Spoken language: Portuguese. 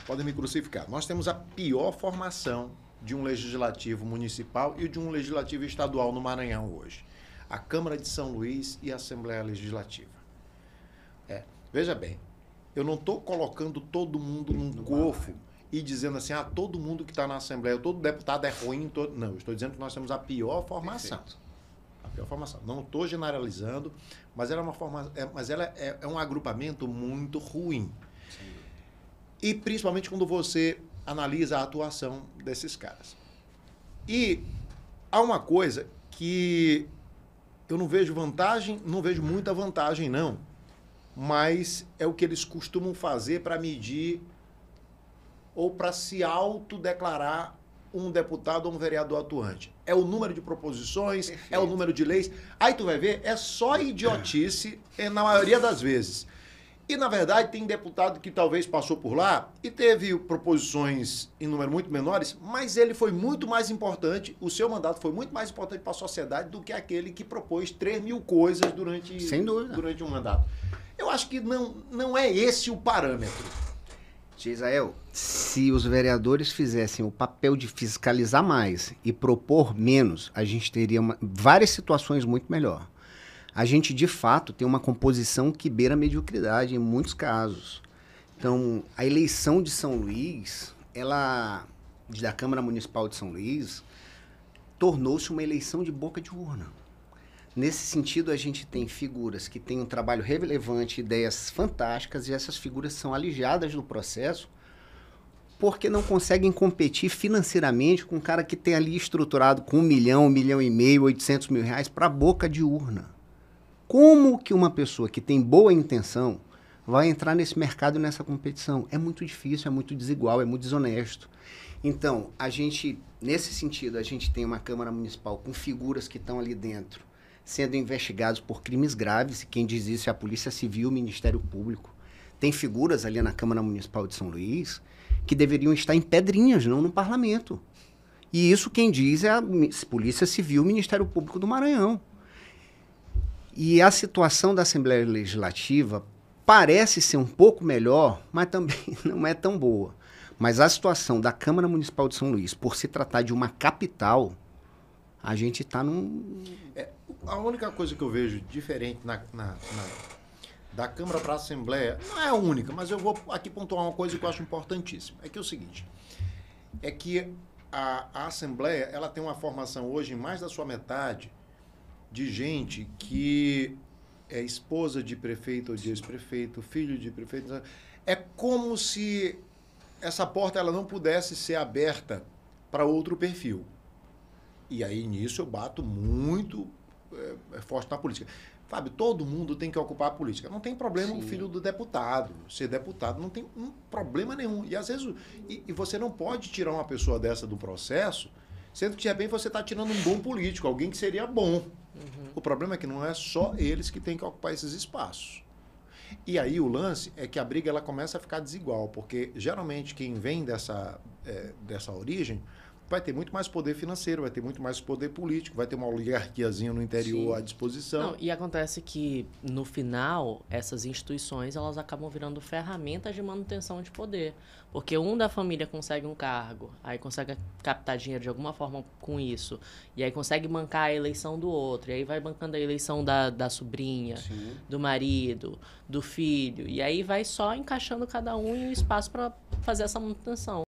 podem me crucificar. Nós temos a pior formação de um legislativo municipal e de um legislativo estadual no Maranhão hoje. A Câmara de São Luís e a Assembleia Legislativa. Veja bem, eu não estou colocando todo mundo num cofo e dizendo assim, todo mundo que está na Assembleia, todo deputado é ruim. Não, eu estou dizendo que nós temos a pior formação. Perfeito. A pior formação. Não estou generalizando, mas ela é um agrupamento muito ruim. Sim. E principalmente quando você analisa a atuação desses caras. E há uma coisa que eu não vejo vantagem, não vejo muita vantagem, não. Mas é o que eles costumam fazer para medir ou para se autodeclarar um deputado ou um vereador atuante. É o número de proposições, perfeito, é o número de leis. Aí tu vai ver, é só idiotice na maioria das vezes. E, na verdade, tem deputado que talvez passou por lá e teve proposições em número muito menores, mas ele foi muito mais importante, o seu mandato foi muito mais importante para a sociedade do que aquele que propôs 3.000 coisas durante um mandato. Eu acho que não é esse o parâmetro. Gisael, se os vereadores fizessem o papel de fiscalizar mais e propor menos, a gente teria várias situações muito melhor. A gente, de fato, tem uma composição que beira a mediocridade em muitos casos. Então, a eleição de São Luís, da Câmara Municipal de São Luís, tornou-se uma eleição de boca de urna. Nesse sentido, a gente tem figuras que têm um trabalho relevante, ideias fantásticas, e essas figuras são alijadas do processo porque não conseguem competir financeiramente com um cara que tem ali estruturado com 1 milhão, 1,5 milhão, 800 mil reais para a boca de urna. Como que uma pessoa que tem boa intenção vai entrar nesse mercado, nessa competição? É muito difícil, é muito desigual, é muito desonesto. Então, nesse sentido, a gente tem uma Câmara Municipal com figuras que estão ali dentro, sendo investigados por crimes graves, e quem diz isso é a Polícia Civil, o Ministério Público. Tem figuras ali na Câmara Municipal de São Luís que deveriam estar em Pedrinhas, não no Parlamento. E isso quem diz é a Polícia Civil, o Ministério Público do Maranhão. E a situação da Assembleia Legislativa parece ser um pouco melhor, mas também não é tão boa. Mas a situação da Câmara Municipal de São Luís, por se tratar de uma capital, a gente está num... A única coisa que eu vejo diferente da Câmara para a Assembleia, não é a única, mas eu vou aqui pontuar uma coisa que eu acho importantíssima. É que é o seguinte, é que a Assembleia ela tem uma formação hoje, em mais da sua metade, de gente que é esposa de prefeito ou de ex-prefeito, filho de prefeito. É como se essa porta ela não pudesse ser aberta para outro perfil. E aí, nisso, eu bato muito forte na política. Fábio, todo mundo tem que ocupar a política. Não tem problema o filho do deputado ser deputado, não tem problema nenhum. E, às vezes, e você não pode tirar uma pessoa dessa do processo, sendo que, de repente, você está tirando um bom político, alguém que seria bom. O problema é que não é só eles que têm que ocupar esses espaços. E aí o lance é que a briga ela começa a ficar desigual, porque geralmente quem vem dessa origem vai ter muito mais poder financeiro, vai ter muito mais poder político, vai ter uma oligarquiazinha no interior à disposição. Não, e acontece que, no final, essas instituições elas acabam virando ferramentas de manutenção de poder. Porque um da família consegue um cargo, aí consegue captar dinheiro de alguma forma com isso, e aí consegue bancar a eleição do outro, e aí vai bancando a eleição da sobrinha, sim, do marido, do filho, e aí vai só encaixando cada um em um espaço para fazer essa manutenção.